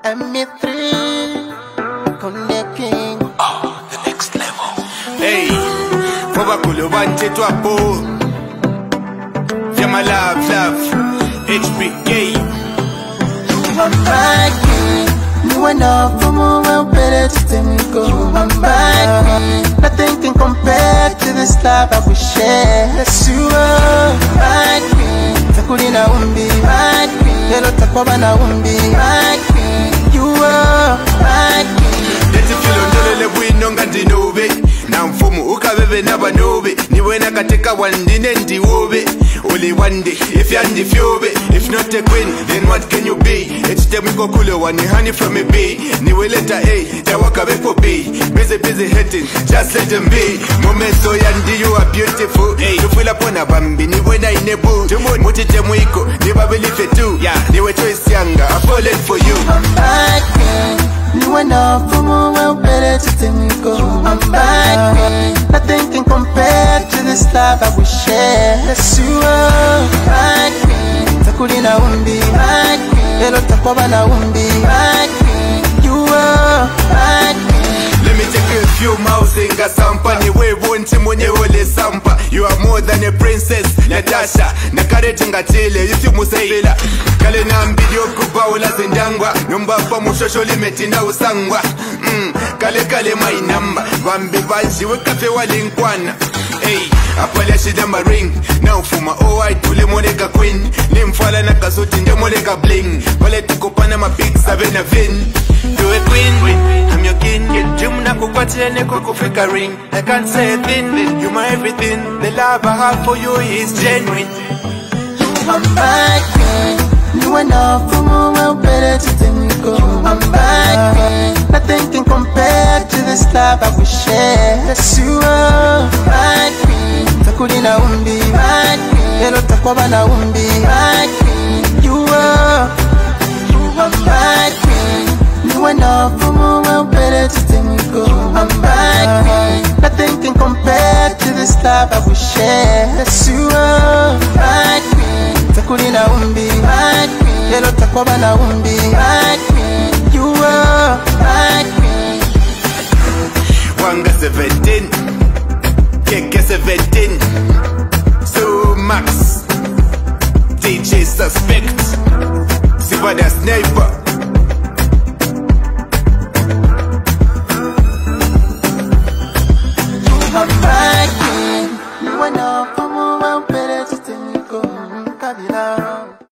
M3 connecting. Oh, the next level. Hey, Foba Kulubante to a bowl. Yeah, my love, HBK. I'm back. You and I for more better to tell me go. I'm back. Nothing can compare to this life I will share. Yes, you are back. Takulina umbi back. Yellow takoba na umbi back. You are back. Let's feel on the level nga ndinobe na mfumu ukabebe nabanobe niwe nakateka wandine ndiwobe only one day if you're the fiobe if not a queen then what can you be it's time we go cool one honey from a bee niwe letter A tawaka bepo B busy hating just let them be moments so yandi you are beautiful you feel upon a bambi niwe na inebu mutite mwiko niwe believe it too niwe choice yanga I fallen for you. I'm back. You and I for more better to tell me go. I'm back. Nothing can compare to this life I will share. Yes, you are back. Takulina umbi back. Yellow takoba na umbi back. You are back. Let me take a few miles in Gasampa. Niwe wonti mwenye wole sampa. You are more than a princess, Natasha. Nakare tingatile, yuthi musevela. Kale na mbidi okupa ula zindangwa. Nyumba pa mushosho limetinda usangwa. Kale my number. Bambi banshi wekafe walinkwana. Hey, apale shida ma ring. Now for my OI tule moleka queen. Limfala na kasuti nje moleka bling. Pale tukopana ma big savena vin. You a queen, I'm your king. Jum na kukwatile neko kufika ring. I can't say a thing, you my everything. The love I have for you is genuine. I'm back. You and I for more better to tell me go. I'm back. Nothing can compare to this life I will share. Yes, you are back. Takulina umbi back. Yellow takoba na umbi back. You are back. You and I for more better to tell me go. I'm back. Nothing can compare to this life I will share. Yes, you are back. Takulina umbi back. Yellow takoba na umbi back. You are back. Wanga 17, Keke 17, So Max, DJ Suspect, Sivada Sniper.